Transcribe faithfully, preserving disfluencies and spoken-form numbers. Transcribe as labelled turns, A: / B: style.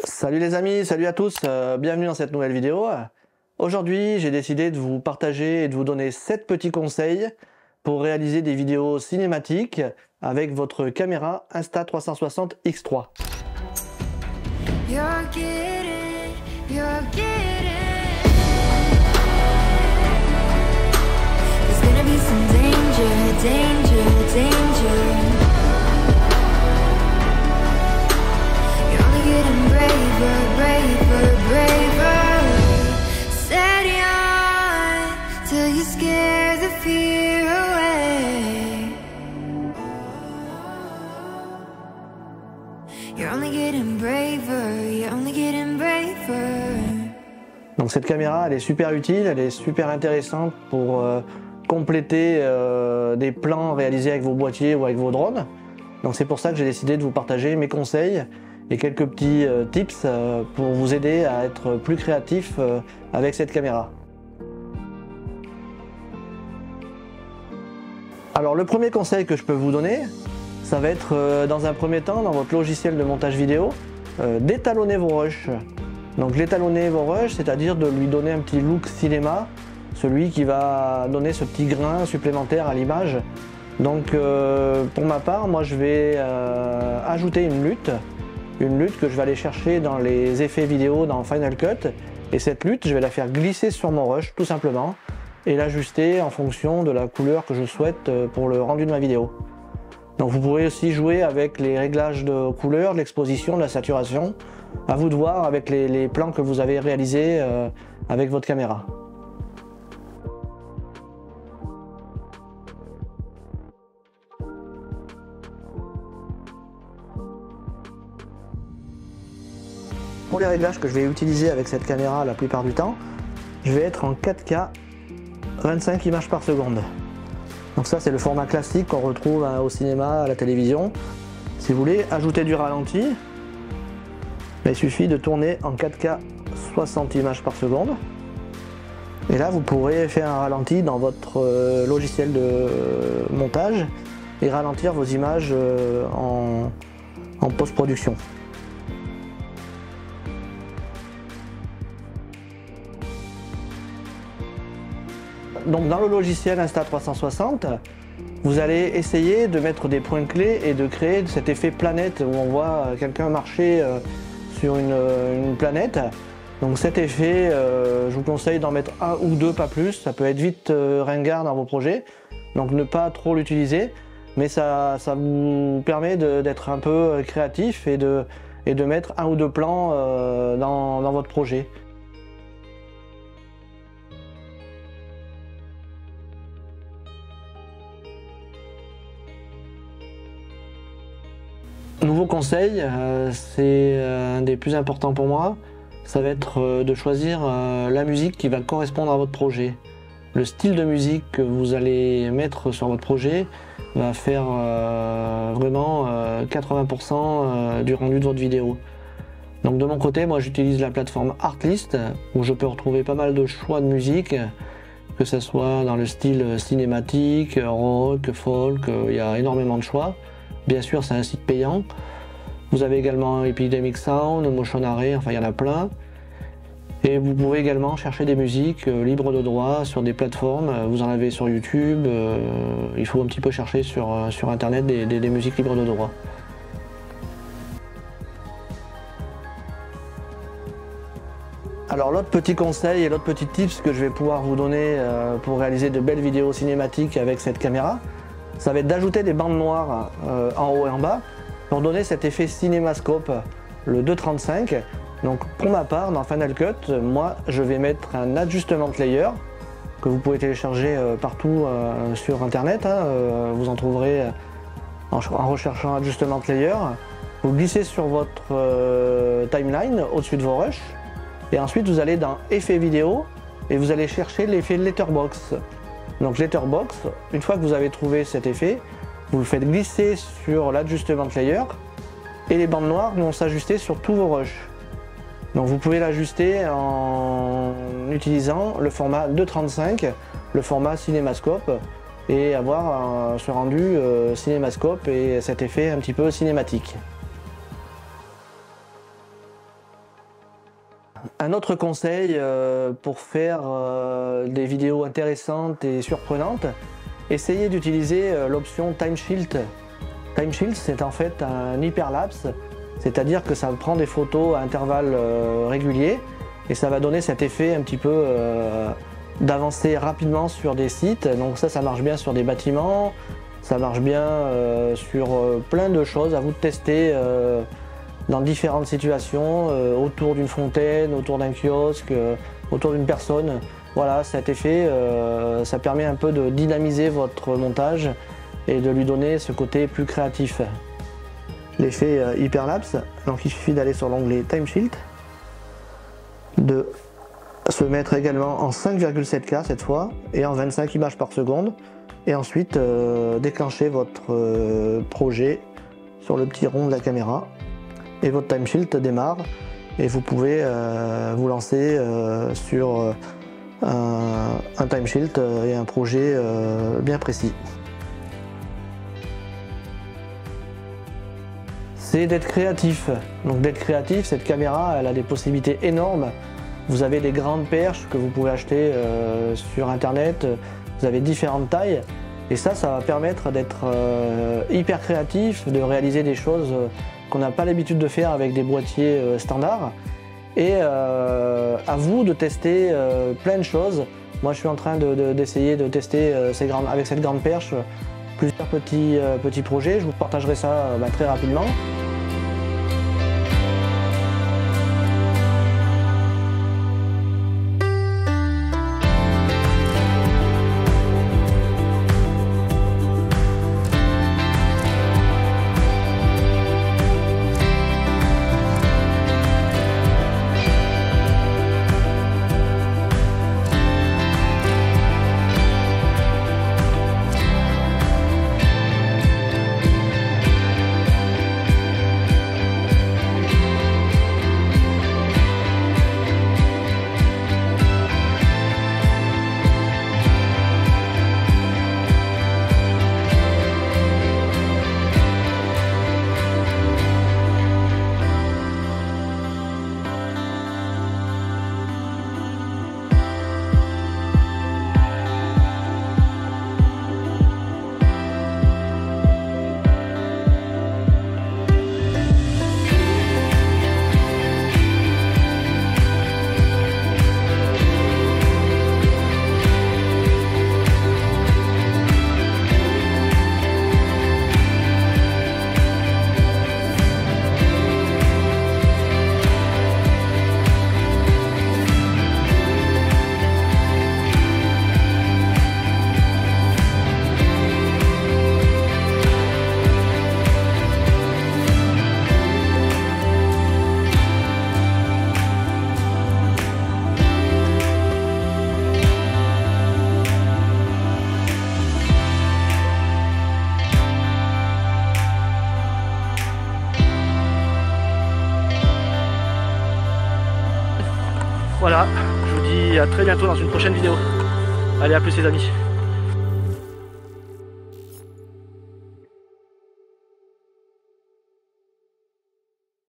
A: Salut les amis, salut à tous, euh, bienvenue dans cette nouvelle vidéo. Aujourd'hui, j'ai décidé de vous partager et de vous donner sept petits conseils pour réaliser des vidéos cinématiques avec votre caméra Insta trois cent soixante X trois.
B: You're getting, you're getting. There's gonna be some danger, danger, danger. You're only getting braver, braver, braver. Steady on till you scare the fear away. You're only getting braver, you're only getting braver.
A: Donc cette caméra, elle est super utile, elle est super intéressante pour euh, compléter euh, des plans réalisés avec vos boîtiers ou avec vos drones. Donc c'est pour ça que j'ai décidé de vous partager mes conseils et quelques petits euh, tips euh, pour vous aider à être plus créatif euh, avec cette caméra. Alors le premier conseil que je peux vous donner, ça va être euh, dans un premier temps dans votre logiciel de montage vidéo, euh, d'étalonner vos rushs. Donc l'étalonner vos rushs, c'est-à-dire de lui donner un petit look cinéma, celui qui va donner ce petit grain supplémentaire à l'image. Donc euh, pour ma part, moi je vais euh, ajouter une lutte, une lutte que je vais aller chercher dans les effets vidéo dans Final Cut. Et cette lutte, je vais la faire glisser sur mon rush tout simplement et l'ajuster en fonction de la couleur que je souhaite pour le rendu de ma vidéo. Donc vous pourrez aussi jouer avec les réglages de couleur, de l'exposition, de la saturation. À vous de voir avec les, les plans que vous avez réalisés euh, avec votre caméra. Pour les réglages que je vais utiliser avec cette caméra la plupart du temps, je vais être en quatre K vingt-cinq images par seconde. Donc ça c'est le format classique qu'on retrouve hein, au cinéma, à la télévision. Si vous voulez ajouter du ralenti, il suffit de tourner en quatre K soixante images par seconde. Et là vous pourrez faire un ralenti dans votre euh, logiciel de montage et ralentir vos images euh, en, en post-production. Donc dans le logiciel Insta trois cent soixante, vous allez essayer de mettre des points clés et de créer cet effet planète où on voit quelqu'un marcher sur une, une planète. Donc cet effet, euh, je vous conseille d'en mettre un ou deux, pas plus. Ça peut être vite euh, ringard dans vos projets, donc ne pas trop l'utiliser. Mais ça, ça vous permet d'être un peu créatif et de, et de mettre un ou deux plans euh, dans, dans votre projet. Nouveau conseil, euh, c'est un des plus importants pour moi, ça va être euh, de choisir euh, la musique qui va correspondre à votre projet. Le style de musique que vous allez mettre sur votre projet va faire euh, vraiment euh, quatre-vingts pour cent euh, du rendu de votre vidéo. Donc de mon côté, moi j'utilise la plateforme Artlist où je peux retrouver pas mal de choix de musique, que ce soit dans le style cinématique, rock, folk, il y a énormément de choix. Bien sûr, c'est un site payant. Vous avez également Epidemic Sound, Motion Array, enfin il y en a plein. Et vous pouvez également chercher des musiques euh, libres de droit sur des plateformes. Vous en avez sur YouTube. Euh, il faut un petit peu chercher sur, euh, sur Internet des, des, des musiques libres de droit. Alors l'autre petit conseil et l'autre petit tips que je vais pouvoir vous donner euh, pour réaliser de belles vidéos cinématiques avec cette caméra, ça va être d'ajouter des bandes noires euh, en haut et en bas pour donner cet effet cinémascope, le deux trente-cinq. Donc pour ma part, dans Final Cut, moi je vais mettre un adjustement layer que vous pouvez télécharger euh, partout euh, sur internet. Hein, euh, vous en trouverez en, en recherchant adjustement layer. Vous glissez sur votre euh, timeline au-dessus de vos rushs et ensuite vous allez dans effet vidéo et vous allez chercher l'effet letterbox. Donc letterbox, une fois que vous avez trouvé cet effet, vous le faites glisser sur l'adjustement layer et les bandes noires vont s'ajuster sur tous vos rushs. Donc vous pouvez l'ajuster en utilisant le format deux trente-cinq, le format cinémascope et avoir un, ce rendu euh, cinémascope et cet effet un petit peu cinématique. un autre conseil euh, pour faire euh, des vidéos intéressantes et surprenantes, essayez d'utiliser euh, l'option TimeShield. TimeShield, c'est en fait un hyperlapse, c'est-à-dire que ça prend des photos à intervalles euh, réguliers et ça va donner cet effet un petit peu euh, d'avancer rapidement sur des sites. Donc ça, ça marche bien sur des bâtiments, ça marche bien euh, sur euh, plein de choses, à vous de tester euh, dans différentes situations, euh, autour d'une fontaine, autour d'un kiosque, euh, autour d'une personne. Voilà, cet effet, euh, ça permet un peu de dynamiser votre montage et de lui donner ce côté plus créatif. L'effet euh, hyperlapse, donc il suffit d'aller sur l'onglet TimeShield, de se mettre également en cinq virgule sept K cette fois et en vingt-cinq images par seconde, et ensuite euh, déclencher votre euh, projet sur le petit rond de la caméra et votre TimeShield démarre et vous pouvez euh, vous lancer euh, sur euh, un, un TimeShield et un projet euh, bien précis. C'est d'être créatif. Donc d'être créatif, cette caméra elle a des possibilités énormes. Vous avez des grandes perches que vous pouvez acheter euh, sur internet, vous avez différentes tailles et ça, ça va permettre d'être euh, hyper créatif, de réaliser des choses qu'on n'a pas l'habitude de faire avec des boîtiers euh, standards. Et euh, à vous de tester euh, plein de choses. Moi je suis en train d'essayer de, de, de tester euh, ces grandes, avec cette grande perche plusieurs petits, euh, petits projets. Je vous partagerai ça euh, bah, très rapidement. Voilà, je vous dis à très bientôt dans une prochaine vidéo. Allez, à plus les amis.